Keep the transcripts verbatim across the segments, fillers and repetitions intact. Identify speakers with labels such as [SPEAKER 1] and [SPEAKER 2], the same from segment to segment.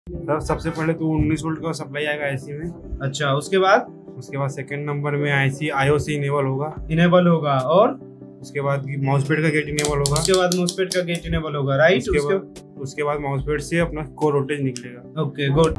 [SPEAKER 1] Sir सबसे पहले तो उन्नीस वोल्ट का सप्लाई आएगा आईसी में।
[SPEAKER 2] अच्छा, उसके बाद
[SPEAKER 1] उसके बाद सेकंड नंबर में आईसी आईओसी इनेबल होगा
[SPEAKER 2] इनेबल होगा और
[SPEAKER 1] उसके बाद माउसपैड का गेट इनेबल होगा।
[SPEAKER 2] उसके बाद माउसपैड का गेट इनेबल होगा, राइट।
[SPEAKER 1] उसके बाद उसके बाद माउसपैड से अपना कोर वोल्टेज निकलेगा।
[SPEAKER 2] Okay, good.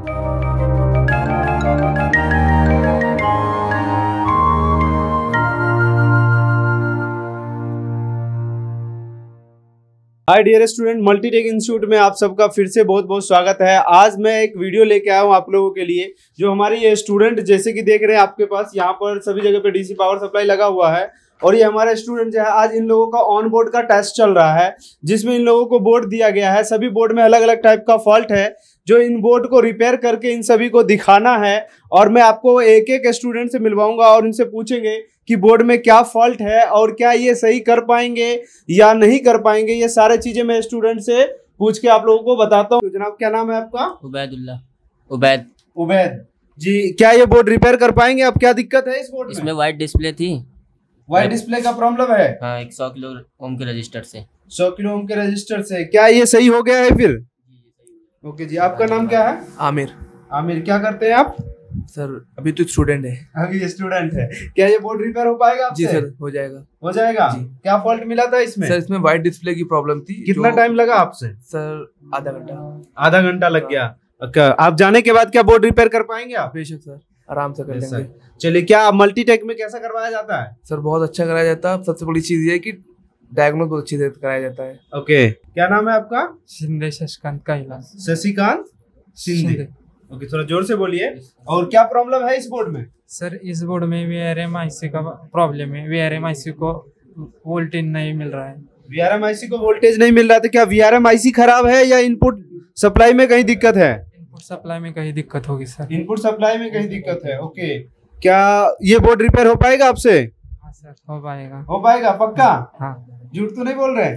[SPEAKER 2] Hi dear student, Multitech institute में आप सबका फिर से बहुत बहुत स्वागत है। आज मैं एक वीडियो लेके आया हूँ आप लोगों के लिए। जो हमारे ये स्टूडेंट जैसे कि देख रहे हैं आपके पास यहाँ पर सभी जगह पे डीसी पावर सप्लाई लगा हुआ है और ये हमारे स्टूडेंट जो है आज इन लोगों का ऑन बोर्ड का टेस्ट चल रहा है, जिसमें इन लोगों को बोर्ड दिया गया है। सभी बोर्ड में अलग अलग टाइप का फॉल्ट है जो इन बोर्ड को रिपेयर करके इन सभी को दिखाना है और मैं आपको एक एक स्टूडेंट से मिलवाऊंगा और इनसे पूछेंगे कि बोर्ड में क्या फॉल्ट है और क्या ये सही कर पाएंगे या नहीं कर पाएंगे। ये सारे चीजें मैं स्टूडेंट से पूछ के आप लोगों को बताता हूँ। तो जनाब, क्या नाम है आपका?
[SPEAKER 3] उबैदुल्ला। उबैद
[SPEAKER 2] उबैद जी, क्या ये बोर्ड रिपेयर कर पाएंगे? अब क्या दिक्कत है इस बोर्ड में?
[SPEAKER 3] इसमें वाइट डिस्प्ले थी।
[SPEAKER 2] वाइट डिस्प्ले का प्रॉब्लम है?
[SPEAKER 3] हाँ, एक सौ किलो ओम के रजिस्टर से।
[SPEAKER 2] सौ किलो ओम के रजिस्टर से क्या ये सही हो गया है फिर? ओके जी, आपका नाम क्या है?
[SPEAKER 4] आमिर।
[SPEAKER 2] आमिर, क्या करते हैं आप?
[SPEAKER 4] सर अभी तो स्टूडेंट है।
[SPEAKER 2] अभी स्टूडेंट है। क्या ये बोर्ड रिपेयर हो पाएगा आपसे?
[SPEAKER 4] जी सर, हो जाएगा।
[SPEAKER 2] हो जाएगा
[SPEAKER 4] जी।
[SPEAKER 2] क्या फॉल्ट मिला था इसमें?
[SPEAKER 4] सर इसमें वाइट डिस्प्ले की प्रॉब्लम थी।
[SPEAKER 2] कितना टाइम लगा आपसे?
[SPEAKER 4] सर आधा घंटा।
[SPEAKER 2] आधा घंटा लग गया। क्या आप जाने के बाद क्या बोर्ड रिपेयर कर पाएंगे आप?
[SPEAKER 4] बेशक सर, आराम से कर लेंगे।
[SPEAKER 2] चलिए, क्या मल्टीटेक में कैसा करवाया जाता है?
[SPEAKER 4] सर बहुत अच्छा कराया जाता है। सबसे बड़ी चीज ये है कि डायग्नोज बहुत अच्छी से कराया जाता है।
[SPEAKER 2] ओके, क्या नाम है आपका?
[SPEAKER 5] शिंदे शशिकांत कैलाश।
[SPEAKER 2] शशिकांत शिंदे। ओके, थोड़ा जोर से बोलिए। और क्या प्रॉब्लम है इस बोर्ड में?
[SPEAKER 5] सर इस बोर्ड में वीआरएम आईसी का प्रॉब्लम है। वीआरएम आईसी को वोल्टेज नहीं मिल रहा है।
[SPEAKER 2] वीआरएम आईसी को वोल्टेज नहीं मिल रहा है तो क्या वीआरएम आईसी खराब है या इनपुट सप्लाई में कहीं दिक्कत है?
[SPEAKER 5] इनपुट सप्लाई में कहीं दिक्कत होगी सर।
[SPEAKER 2] इनपुट सप्लाई में कहीं दिक्कत है। ओके, क्या ये बोर्ड रिपेयर हो पाएगा आपसे?
[SPEAKER 5] हाँ सर, हो पाएगा।
[SPEAKER 2] हो पाएगा पक्का?
[SPEAKER 5] हाँ।
[SPEAKER 2] झूठ तो नहीं बोल रहे?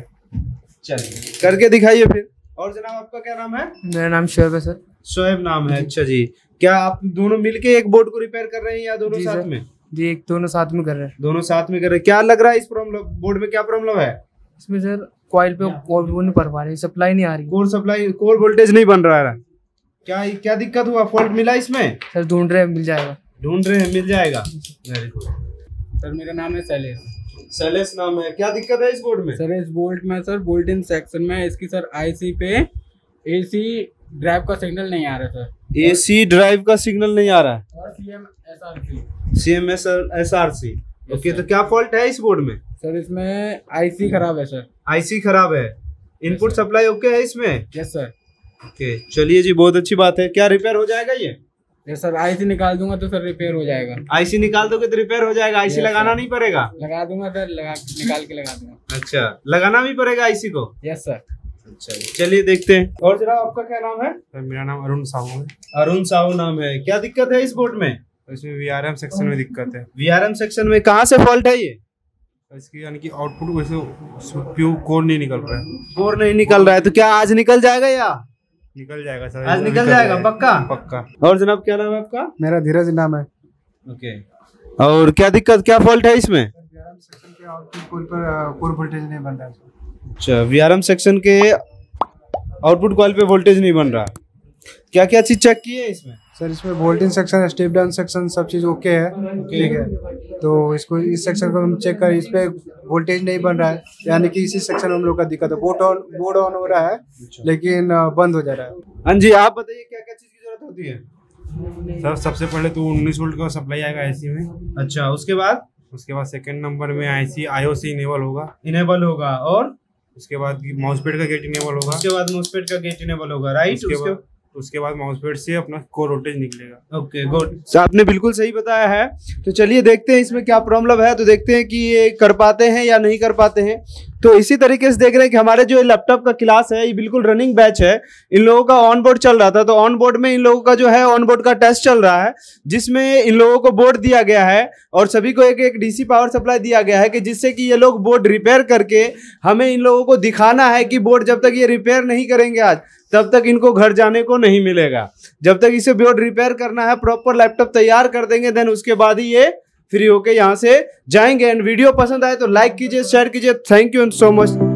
[SPEAKER 2] चलिए, करके दिखाइए फिर। और जनाब, आपका क्या नाम है?
[SPEAKER 4] मेरा नाम शोएब है सर।
[SPEAKER 2] शोएब नाम है। अच्छा जी, क्या आप दोनों मिलके एक बोर्ड को रिपेयर कर रहे हैं या दोनों साथ में?
[SPEAKER 4] जी, एक दोनों साथ में कर रहे हैं।
[SPEAKER 2] दोनों साथ में कर रहे हैं। क्या लग रहा है इस प्रॉब्लम बोर्ड में? क्या प्रॉब्लम है
[SPEAKER 4] इसमें? सर कॉइल पे कोर वो नहीं पड़ पा रही, सप्लाई नहीं आ रही।
[SPEAKER 2] कोर सप्लाई, कोर वोल्टेज नहीं बन रहा है। क्या क्या दिक्कत हुआ? फॉल्ट मिला इसमें?
[SPEAKER 4] सर ढूंढ रहे हैं, मिल जाएगा।
[SPEAKER 2] ढूंढ रहे हैं, मिल जाएगा। Very good.
[SPEAKER 6] सर मेरा नाम है शैलेश।
[SPEAKER 2] शैलेश नाम है। क्या दिक्कत है इस बोर्ड में?
[SPEAKER 6] सर इस बोर्ड में सर वोल्टेज सेक्शन में इसकी सर आईसी पे एसी ड्राइव का सिग्नल नहीं आ रहा सर।
[SPEAKER 2] एसी ड्राइव का सिग्नल नहीं आ रहा है
[SPEAKER 6] और CM SRC
[SPEAKER 2] CM SRC. Okay, तो क्या फॉल्ट है इस बोर्ड में?
[SPEAKER 6] सर इसमें आईसी खराब है सर।
[SPEAKER 2] आईसी खराब है। इनपुट सप्लाई ओके है इसमें?
[SPEAKER 6] Yes sir.
[SPEAKER 2] ओके, चलिए जी, बहुत अच्छी बात है। क्या रिपेयर हो जाएगा ये?
[SPEAKER 6] यस सर, आईसी निकाल दूंगा तो सर रिपेयर हो जाएगा।
[SPEAKER 2] आईसी निकाल दोगे तो रिपेयर हो जाएगा? आईसी लगाना नहीं पड़ेगा?
[SPEAKER 6] लगा दूंगा सर, लगा निकाल के लगा दूंगा।
[SPEAKER 2] अच्छा, लगाना भी पड़ेगा आईसी को?
[SPEAKER 6] Yes sir.
[SPEAKER 2] अच्छा, चलिए देखते हैं। और जरा, आपका क्या नाम है?
[SPEAKER 1] सर मेरा नाम अरुण साहू है।
[SPEAKER 2] अरुण साहू नाम है। क्या दिक्कत है इस बोर्ड में?
[SPEAKER 1] इसमें वीआरएम सेक्शन में दिक्कत है।
[SPEAKER 2] वीआरएम सेक्शन में कहाँ से फॉल्ट है ये?
[SPEAKER 1] इसकी यानी कि आउटपुट वैसे प्योर कोर नहीं निकल रहा है।
[SPEAKER 2] कोर नहीं निकल रहा है तो क्या आज निकल जाएगा या
[SPEAKER 1] निकल जाएगा सर?
[SPEAKER 2] आज निकल जाएगा पक्का?
[SPEAKER 1] पक्का।
[SPEAKER 2] और जनाब, क्या नाम है आपका?
[SPEAKER 6] मेरा धीरज नाम है।
[SPEAKER 2] ओके, और क्या दिक्कत, क्या फॉल्ट है इसमें?
[SPEAKER 6] सेक्शन के आउटपुट पर कोर वोल्टेज नहीं बन रहा है।
[SPEAKER 2] अच्छा, वीआरएम सेक्शन के आउटपुट कॉइल पे वोल्टेज नहीं बन रहा। क्या क्या चीज चेक की है इसमें?
[SPEAKER 6] सर इसमें voltage section, step down section सब चीज़ ओके है। ठीक है, तो इसको इस सेक्शन को हम चेक कर, इस पे वोल्टेज नहीं बन रहा है, यानी कि इसी सेक्शन में हम लोग का दिक्कत है। बोर्ड ऑन बोर्ड ऑन हो रहा है लेकिन बंद हो जा रहा है।
[SPEAKER 2] हाँ जी, आप बताइए क्या क्या चीज की जरूरत होती है?
[SPEAKER 1] सर सबसे पहले तो उन्नीस वोल्ट का सप्लाई आएगा आईसी में।
[SPEAKER 2] अच्छा, उसके बाद
[SPEAKER 1] उसके बाद सेकंड नंबर में आईसी आईओसी इनेबल होगा।
[SPEAKER 2] इनेबल होगा और
[SPEAKER 1] उसके बाद माउसपैड का गेट इनेबल होगा।
[SPEAKER 2] उसके बाद माउसपैड का गेट इनेबल होगा, राइट।
[SPEAKER 1] उसके बाद उसके बाद माउसपैड से अपना कोर वोल्टेज निकलेगा।
[SPEAKER 2] Okay, good. आपने बिल्कुल सही बताया है। तो चलिए देखते हैं इसमें क्या प्रॉब्लम है। तो देखते हैं कि ये कर पाते हैं या नहीं कर पाते हैं। तो इसी तरीके से देख रहे हैं कि हमारे जो लैपटॉप का क्लास है ये बिल्कुल रनिंग बैच है। इन लोगों का ऑन बोर्ड चल रहा था, तो ऑन बोर्ड में इन लोगों का जो है ऑन बोर्ड का टेस्ट चल रहा है, जिसमें इन लोगों को बोर्ड दिया गया है और सभी को एक एक डीसी पावर सप्लाई दिया गया है कि जिससे कि ये लोग बोर्ड रिपेयर करके हमें इन लोगों को दिखाना है कि बोर्ड जब तक ये रिपेयर नहीं करेंगे आज, तब तक इनको घर जाने को नहीं मिलेगा। जब तक इसे बोर्ड रिपेयर करना है, प्रॉपर लैपटॉप तैयार कर देंगे, देन उसके बाद ही ये फ्री होके यहाँ से जाएंगे। एंड वीडियो पसंद आए तो लाइक कीजिए, शेयर कीजिए। Thank you and so much.